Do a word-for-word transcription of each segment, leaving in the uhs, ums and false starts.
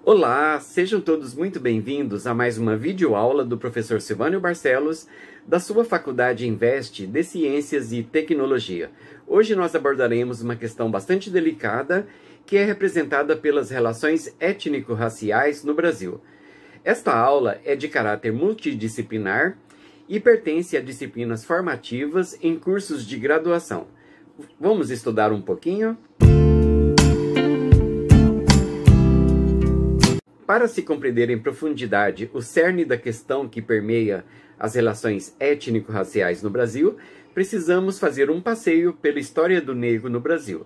Olá, sejam todos muito bem-vindos a mais uma videoaula do professor Silvânio Barcelos, da sua Faculdade Invest de Ciências e Tecnologia. Hoje nós abordaremos uma questão bastante delicada, que é representada pelas relações étnico-raciais no Brasil. Esta aula é de caráter multidisciplinar e pertence a disciplinas formativas em cursos de graduação. Vamos estudar um pouquinho? Para se compreender em profundidade o cerne da questão que permeia as relações étnico-raciais no Brasil, precisamos fazer um passeio pela história do negro no Brasil.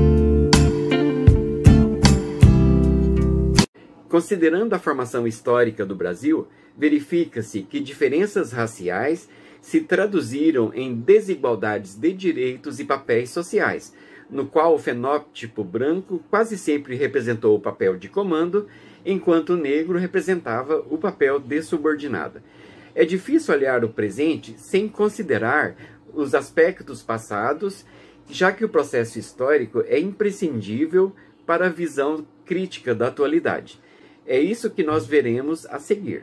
Considerando a formação histórica do Brasil, verifica-se que diferenças raciais se traduziram em desigualdades de direitos e papéis sociais, no qual o fenótipo branco quase sempre representou o papel de comando, enquanto o negro representava o papel de subordinado. É difícil olhar o presente sem considerar os aspectos passados, já que o processo histórico é imprescindível para a visão crítica da atualidade. É isso que nós veremos a seguir.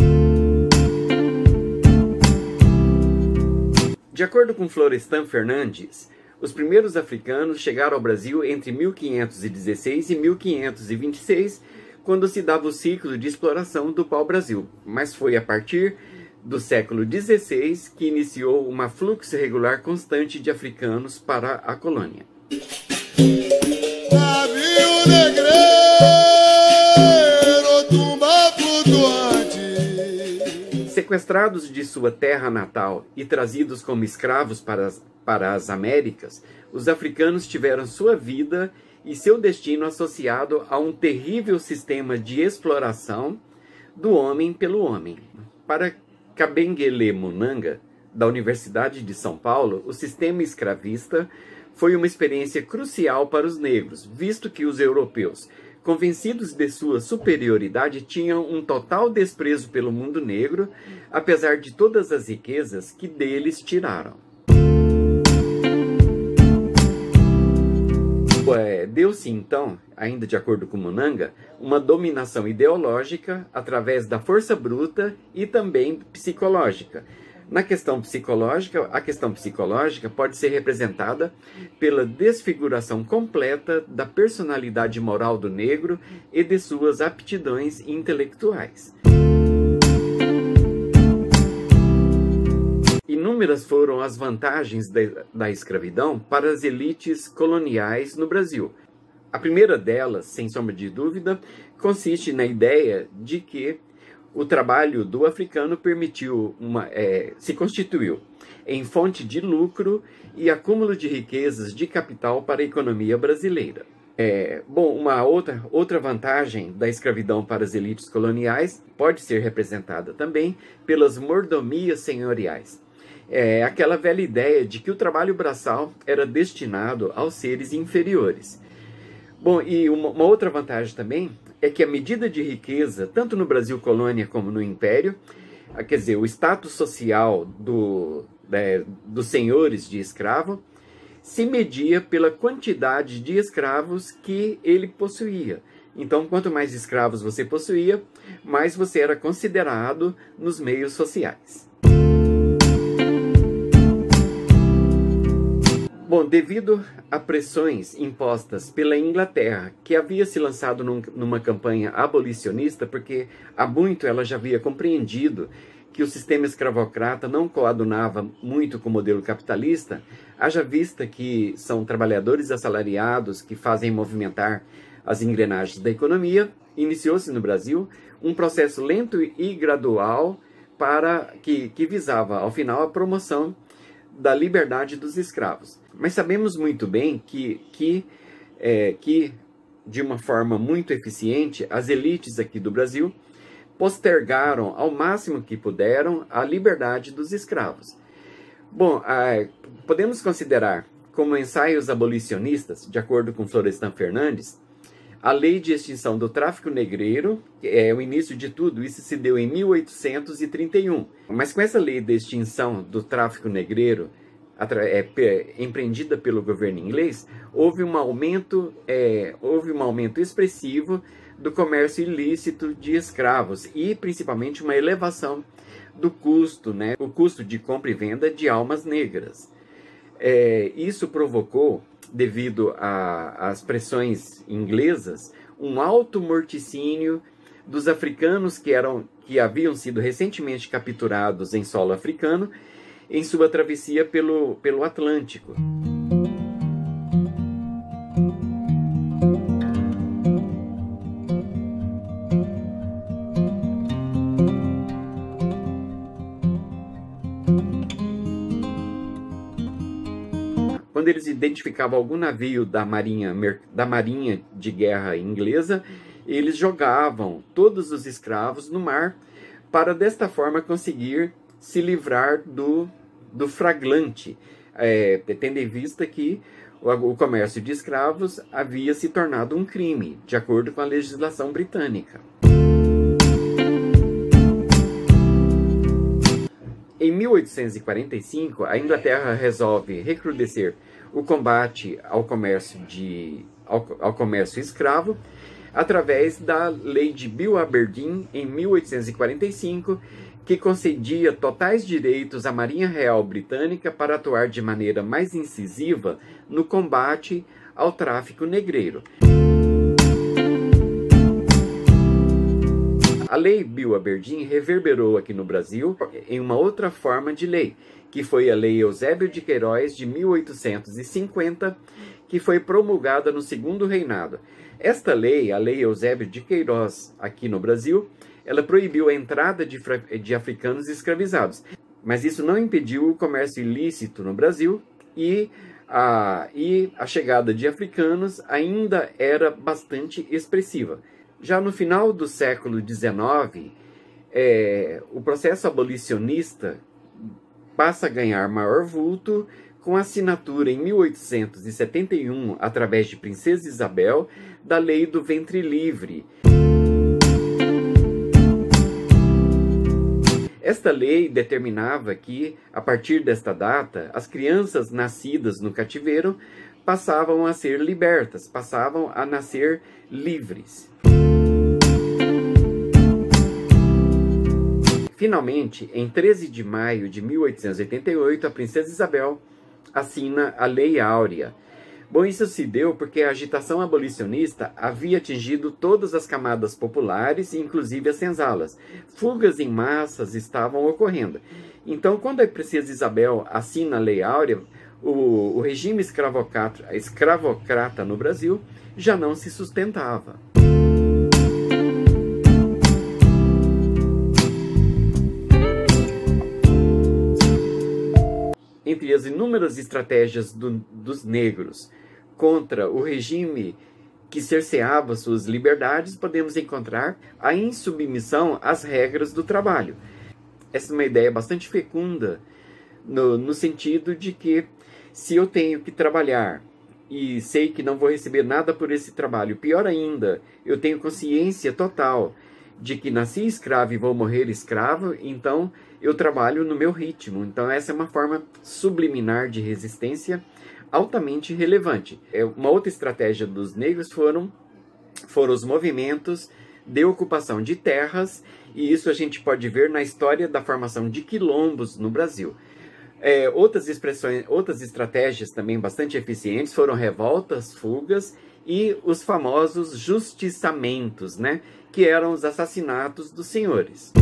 De acordo com Florestan Fernandes, os primeiros africanos chegaram ao Brasil entre mil quinhentos e dezesseis e mil quinhentos e vinte e seis, quando se dava o ciclo de exploração do pau-brasil, mas foi a partir do século dezesseis que iniciou uma fluxo regular constante de africanos para a colônia. Navio negreiro, tumba flutuante. Sequestrados de sua terra natal e trazidos como escravos para as, para as Américas, os africanos tiveram sua vida e seu destino associado a um terrível sistema de exploração do homem pelo homem. Para Kabengele Munanga, da Universidade de São Paulo, o sistema escravista foi uma experiência crucial para os negros, visto que os europeus, convencidos de sua superioridade, tinham um total desprezo pelo mundo negro, apesar de todas as riquezas que deles tiraram. Deu-se então, ainda de acordo com Munanga, uma dominação ideológica através da força bruta e também psicológica. Na questão psicológica, a questão psicológica pode ser representada pela desfiguração completa da personalidade moral do negro e de suas aptidões intelectuais. Inúmeras foram as vantagens da, da escravidão para as elites coloniais no Brasil. A primeira delas, sem sombra de dúvida, consiste na ideia de que o trabalho do africano permitiu uma, é, se constituiu em fonte de lucro e acúmulo de riquezas de capital para a economia brasileira. É, bom, uma outra, outra vantagem da escravidão para as elites coloniais pode ser representada também pelas mordomias senhoriais. É aquela velha ideia de que o trabalho braçal era destinado aos seres inferiores. Bom, e uma, uma outra vantagem também é que a medida de riqueza, tanto no Brasil colônia como no Império, quer dizer, o status social do, é, dos senhores de escravo, se media pela quantidade de escravos que ele possuía. Então, quanto mais escravos você possuía, mais você era considerado nos meios sociais. Bom, devido a pressões impostas pela Inglaterra, que havia se lançado num, numa campanha abolicionista, porque há muito ela já havia compreendido que o sistema escravocrata não coadunava muito com o modelo capitalista, haja vista que são trabalhadores assalariados que fazem movimentar as engrenagens da economia, iniciou-se no Brasil um processo lento e gradual para que, que visava, ao final, a promoção da liberdade dos escravos. Mas sabemos muito bem que, que, é, que, de uma forma muito eficiente, as elites aqui do Brasil postergaram ao máximo que puderam a liberdade dos escravos. Bom, a, podemos considerar como ensaios abolicionistas, de acordo com Florestan Fernandes, a lei de extinção do tráfico negreiro, que é o início de tudo, isso se deu em mil oitocentos e trinta e um. Mas com essa lei de extinção do tráfico negreiro, é, empreendida pelo governo inglês, houve um aumento, é, houve um aumento expressivo do comércio ilícito de escravos e principalmente uma elevação do custo, né, o custo de compra e venda de almas negras. É, isso provocou, devido às pressões inglesas, um alto morticínio dos africanos que, eram, que haviam sido recentemente capturados em solo africano em sua travessia pelo, pelo Atlântico. Quando eles identificavam algum navio da marinha, da marinha de guerra inglesa, eles jogavam todos os escravos no mar para, desta forma, conseguir se livrar do, do flagrante, é, tendo em vista que o, o comércio de escravos havia se tornado um crime, de acordo com a legislação britânica. Em mil oitocentos e quarenta e cinco, a Inglaterra resolve recrudescer o combate ao comércio, de, ao, ao comércio escravo através da Lei de Bill Aberdeen, em mil oitocentos e quarenta e cinco, que concedia totais direitos à Marinha Real Britânica para atuar de maneira mais incisiva no combate ao tráfico negreiro. A Lei Bill Aberdeen reverberou aqui no Brasil em uma outra forma de lei, que foi a Lei Eusébio de Queiroz de mil oitocentos e cinquenta, que foi promulgada no segundo reinado. Esta lei, a Lei Eusébio de Queiroz aqui no Brasil, ela proibiu a entrada de, de africanos escravizados, mas isso não impediu o comércio ilícito no Brasil e a, e a chegada de africanos ainda era bastante expressiva. Já no final do século dezenove, é, o processo abolicionista passa a ganhar maior vulto com a assinatura em mil oitocentos e setenta e um, através de Princesa Isabel, da Lei do Ventre Livre. Esta lei determinava que, a partir desta data, as crianças nascidas no cativeiro passavam a ser libertas, passavam a nascer livres. Finalmente, em treze de maio de mil oitocentos e oitenta e oito, a Princesa Isabel assina a Lei Áurea. Bom, isso se deu porque a agitação abolicionista havia atingido todas as camadas populares, inclusive as senzalas. Fugas em massas estavam ocorrendo. Então, quando a Princesa Isabel assina a Lei Áurea, o, o regime escravocrata, escravocrata no Brasil já não se sustentava. Entre as inúmeras estratégias do, dos negros contra o regime que cerceava suas liberdades, podemos encontrar a insubmissão às regras do trabalho. Essa é uma ideia bastante fecunda, no, no sentido de que, se eu tenho que trabalhar e sei que não vou receber nada por esse trabalho, pior ainda, eu tenho consciência total de que nasci escravo e vou morrer escravo, então eu trabalho no meu ritmo. Então essa é uma forma subliminar de resistência altamente relevante. Uma outra estratégia dos negros foram, foram os movimentos de ocupação de terras, e isso a gente pode ver na história da formação de quilombos no Brasil. É, outras expressões, outras estratégias também bastante eficientes foram revoltas, fugas e os famosos justiçamentos, né, que eram os assassinatos dos senhores.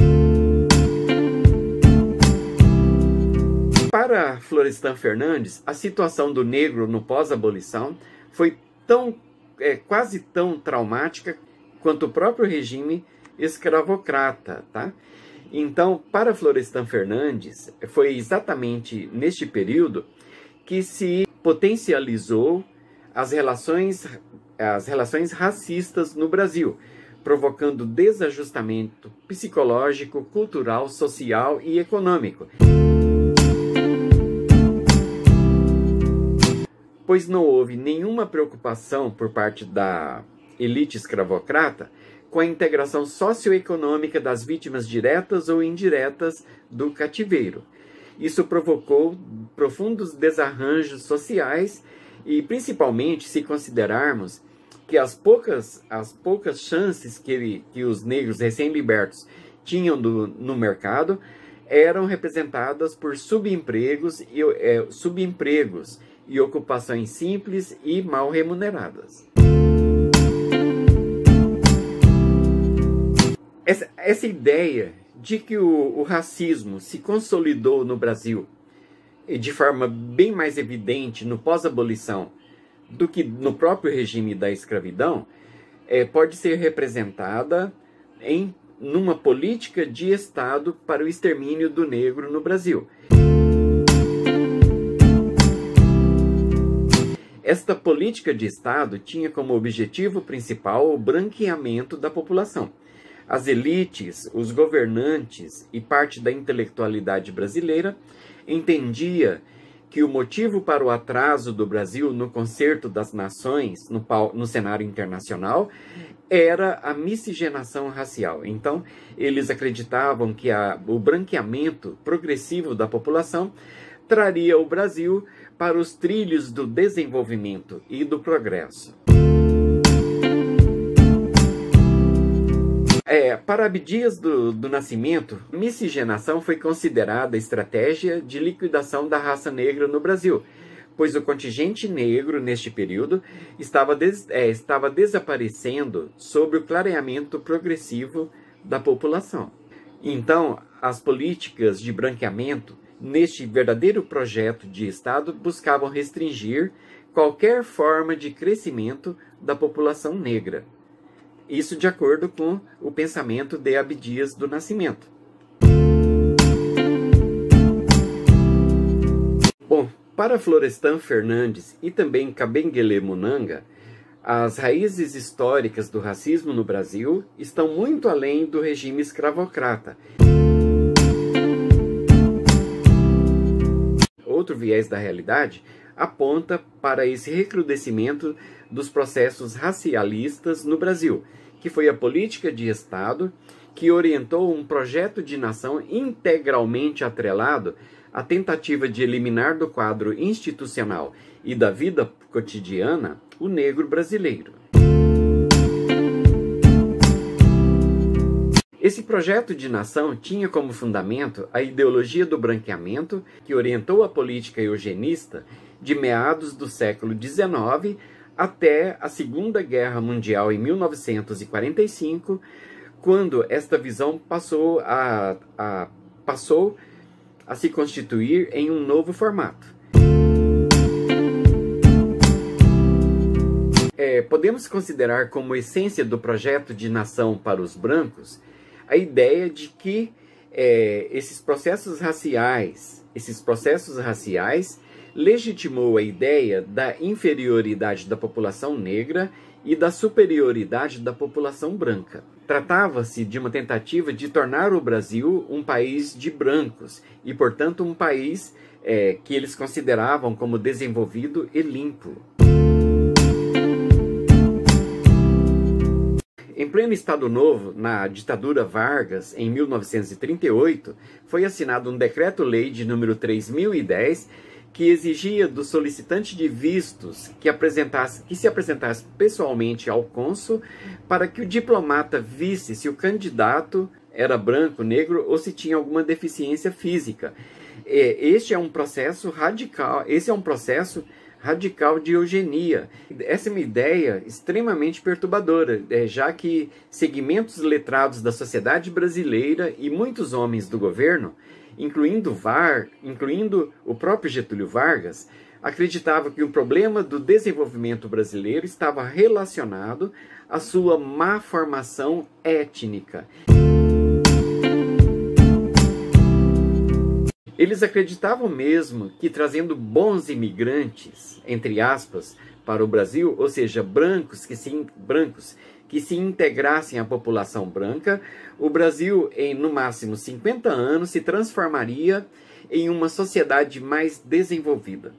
Para Florestan Fernandes, a situação do negro no pós-abolição foi tão, é, quase tão traumática quanto o próprio regime escravocrata, tá? Então, para Florestan Fernandes, foi exatamente neste período que se potencializou as relações, as relações racistas no Brasil, provocando desajustamento psicológico, cultural, social e econômico. Pois não houve nenhuma preocupação por parte da elite escravocrata com a integração socioeconômica das vítimas diretas ou indiretas do cativeiro. Isso provocou profundos desarranjos sociais e, principalmente, se considerarmos que as poucas, as poucas chances que, ele, que os negros recém-libertos tinham do, no mercado eram representadas por subempregos e, é, subempregos e ocupações simples e mal remuneradas. Essa, essa ideia de que o, o racismo se consolidou no Brasil de forma bem mais evidente no pós-abolição do que no próprio regime da escravidão, é, pode ser representada em numa política de Estado para o extermínio do negro no Brasil. Esta política de Estado tinha como objetivo principal o branqueamento da população. As elites, os governantes e parte da intelectualidade brasileira entendia que o motivo para o atraso do Brasil no concerto das nações, no, no cenário internacional, era a miscigenação racial. Então, eles acreditavam que a, o branqueamento progressivo da população traria o Brasil para os trilhos do desenvolvimento e do progresso. É, para Abdias do, do Nascimento, miscigenação foi considerada estratégia de liquidação da raça negra no Brasil, pois o contingente negro, neste período, estava, des, é, estava desaparecendo sob o clareamento progressivo da população. Então, as políticas de branqueamento, neste verdadeiro projeto de Estado, buscavam restringir qualquer forma de crescimento da população negra. Isso de acordo com o pensamento de Abdias do Nascimento. Bom, para Florestan Fernandes e também Kabengele Munanga, as raízes históricas do racismo no Brasil estão muito além do regime escravocrata. Outro viés da realidade aponta para esse recrudescimento dos processos racialistas no Brasil, que foi a política de Estado que orientou um projeto de nação integralmente atrelado à tentativa de eliminar do quadro institucional e da vida cotidiana o negro brasileiro. Esse projeto de nação tinha como fundamento a ideologia do branqueamento que orientou a política eugenista de meados do século dezenove até a Segunda Guerra Mundial em mil novecentos e quarenta e cinco, quando esta visão passou a, a, passou a se constituir em um novo formato. É, podemos considerar como essência do projeto de nação para os brancos a ideia de que é, esses processos raciais, esses processos raciais legitimou a ideia da inferioridade da população negra e da superioridade da população branca. Tratava-se de uma tentativa de tornar o Brasil um país de brancos e, portanto, um país é, que eles consideravam como desenvolvido e limpo. Em pleno Estado Novo, na ditadura Vargas, em mil novecentos e trinta e oito, foi assinado um decreto-lei de número três mil e dez que exigia do solicitante de vistos que, apresentasse, que se apresentasse pessoalmente ao cônsul para que o diplomata visse se o candidato era branco, negro ou se tinha alguma deficiência física. Este é um processo radical, esse é um processo radical de eugenia. Essa é uma ideia extremamente perturbadora, já que segmentos letrados da sociedade brasileira e muitos homens do governo, incluindo Var, incluindo o próprio Getúlio Vargas, acreditavam que o problema do desenvolvimento brasileiro estava relacionado à sua má formação étnica. Eles acreditavam mesmo que trazendo bons imigrantes, entre aspas, para o Brasil, ou seja, brancos que se, brancos, que se integrassem à população branca, o Brasil, em no máximo cinquenta anos, se transformaria em uma sociedade mais desenvolvida.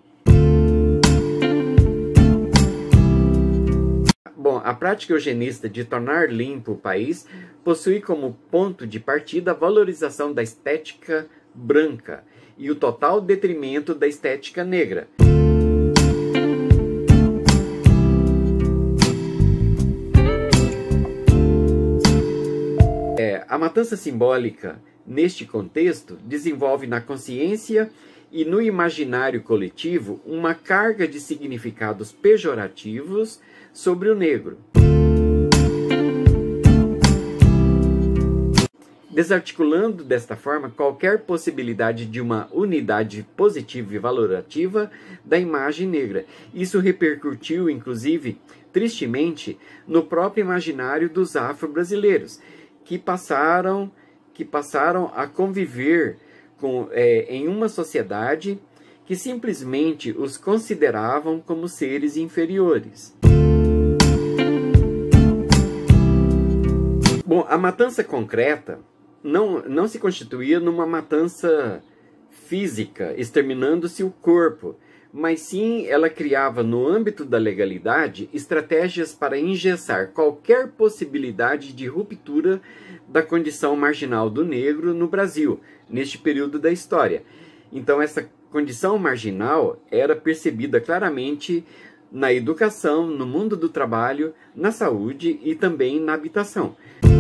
Bom, a prática eugenista de tornar limpo o país possui como ponto de partida a valorização da estética branca e o total detrimento da estética negra. A matança simbólica, neste contexto, desenvolve na consciência e no imaginário coletivo uma carga de significados pejorativos sobre o negro. Desarticulando desta forma qualquer possibilidade de uma unidade positiva e valorativa da imagem negra. Isso repercutiu, inclusive, tristemente, no próprio imaginário dos afro-brasileiros, que passaram, que passaram a conviver com, é, em uma sociedade que simplesmente os consideravam como seres inferiores. Bom, a matança concreta não, não se constituía numa matança física, exterminando-se o corpo, mas sim ela criava no âmbito da legalidade estratégias para engessar qualquer possibilidade de ruptura da condição marginal do negro no Brasil, neste período da história. Então essa condição marginal era percebida claramente na educação, no mundo do trabalho, na saúde e também na habitação.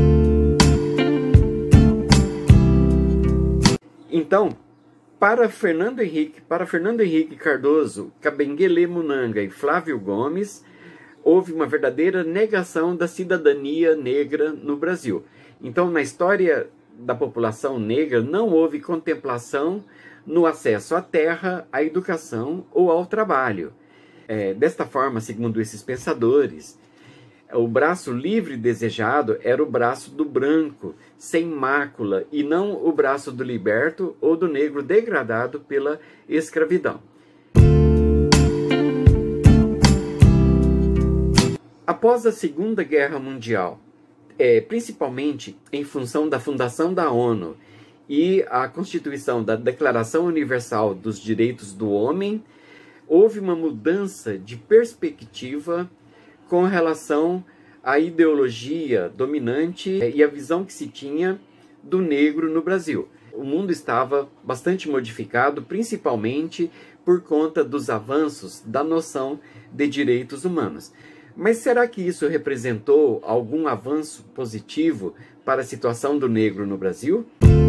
Então, para Fernando Henrique, para Fernando Henrique Cardoso, Kabengele Munanga e Flávio Gomes, houve uma verdadeira negação da cidadania negra no Brasil. Então, na história da população negra, não houve contemplação no acesso à terra, à educação ou ao trabalho. É, desta forma, segundo esses pensadores, o braço livre desejado era o braço do branco, sem mácula, e não o braço do liberto ou do negro degradado pela escravidão. Após a Segunda Guerra Mundial, é, principalmente em função da fundação da ONU e a constituição da Declaração Universal dos Direitos do Homem, houve uma mudança de perspectiva com relação à ideologia dominante e a visão que se tinha do negro no Brasil. O mundo estava bastante modificado, principalmente por conta dos avanços da noção de direitos humanos. Mas será que isso representou algum avanço positivo para a situação do negro no Brasil?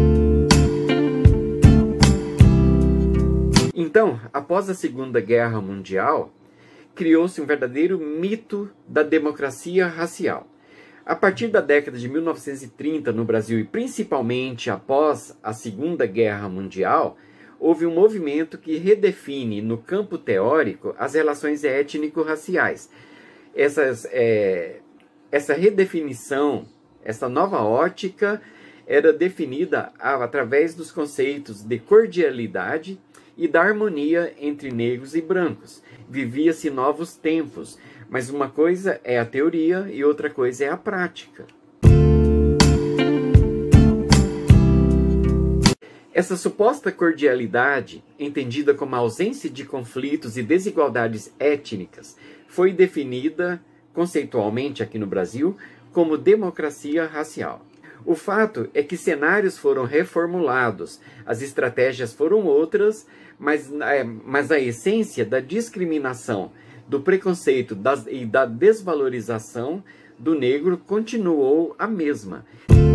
Então, após a Segunda Guerra Mundial, criou-se um verdadeiro mito da democracia racial. A partir da década de mil novecentos e trinta no Brasil e principalmente após a Segunda Guerra Mundial, houve um movimento que redefine no campo teórico as relações étnico-raciais. Essas, é, essa redefinição, essa nova ótica era definida através dos conceitos de cordialidade e da harmonia entre negros e brancos. Vivia-se novos tempos, mas uma coisa é a teoria e outra coisa é a prática. Essa suposta cordialidade, entendida como a ausência de conflitos e desigualdades étnicas, foi definida conceitualmente aqui no Brasil como democracia racial. O fato é que cenários foram reformulados, as estratégias foram outras, mas, mas a essência da discriminação, do preconceito das, e da desvalorização do negro continuou a mesma.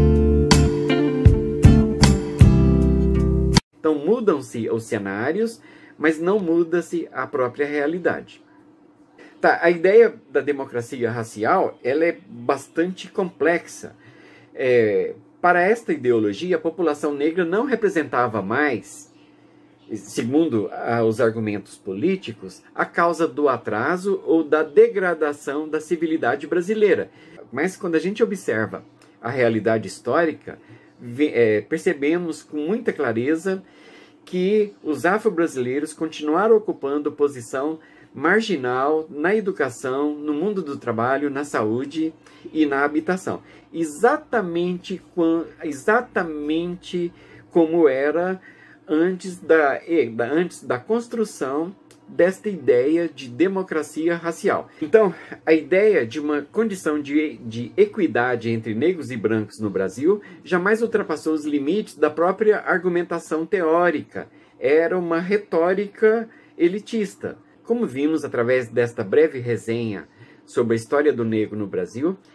Então mudam-se os cenários, mas não muda-se a própria realidade. Tá, a ideia da democracia racial ela é bastante complexa. É, para esta ideologia, a população negra não representava mais, segundo ah, os argumentos políticos, a causa do atraso ou da degradação da civilidade brasileira. Mas quando a gente observa a realidade histórica, vê, é, percebemos com muita clareza que os afro-brasileiros continuaram ocupando posição marginal na educação, no mundo do trabalho, na saúde e na habitação. Exatamente, exatamente como era antes da, antes da construção desta ideia de democracia racial. Então, a ideia de uma condição de, de equidade entre negros e brancos no Brasil jamais ultrapassou os limites da própria argumentação teórica. Era uma retórica elitista. Como vimos através desta breve resenha sobre a história do negro no Brasil,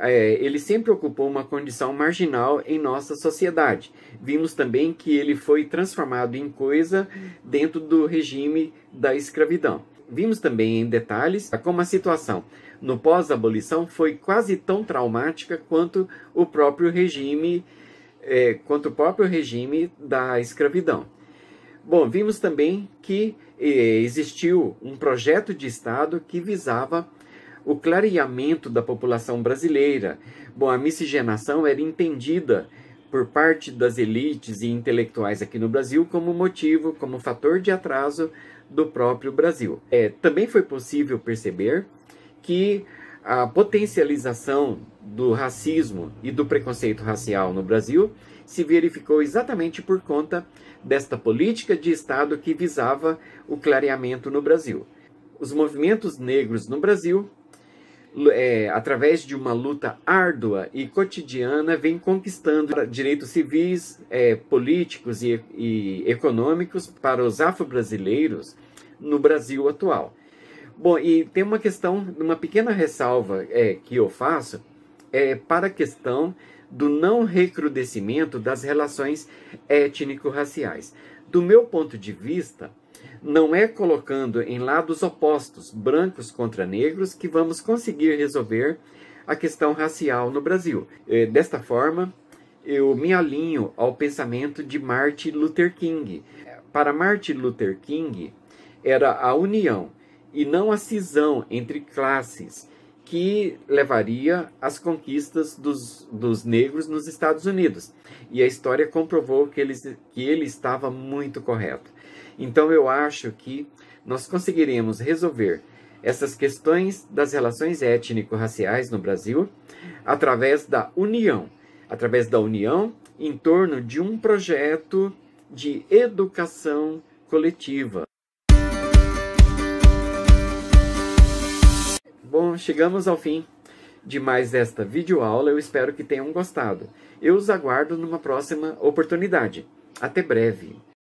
é, ele sempre ocupou uma condição marginal em nossa sociedade. Vimos também que ele foi transformado em coisa dentro do regime da escravidão. Vimos também em detalhes como a situação no pós-abolição foi quase tão traumática quanto o próprio regime, é, quanto o próprio regime da escravidão. Bom, vimos também que eh, existiu um projeto de Estado que visava o clareamento da população brasileira. Bom, a miscigenação era entendida por parte das elites e intelectuais aqui no Brasil como motivo, como fator de atraso do próprio Brasil. É, também foi possível perceber que a potencialização do racismo e do preconceito racial no Brasil se verificou exatamente por conta desta política de Estado que visava o clareamento no Brasil. Os movimentos negros no Brasil, é, através de uma luta árdua e cotidiana, vem conquistando direitos civis, é, políticos e, e econômicos para os afro-brasileiros no Brasil atual. Bom, e tem uma questão, uma pequena ressalva é, que eu faço, é para a questão do não recrudescimento das relações étnico-raciais. Do meu ponto de vista, não é colocando em lados opostos, brancos contra negros, que vamos conseguir resolver a questão racial no Brasil. Desta forma, eu me alinho ao pensamento de Martin Luther King. Para Martin Luther King, era a união e não a cisão entre classes que levaria às conquistas dos, dos negros nos Estados Unidos. E a história comprovou que ele, que ele estava muito correto. Então eu acho que nós conseguiremos resolver essas questões das relações étnico-raciais no Brasil através da união, através da união em torno de um projeto de educação coletiva. Bom, chegamos ao fim de mais esta videoaula. Eu espero que tenham gostado. Eu os aguardo numa próxima oportunidade. Até breve.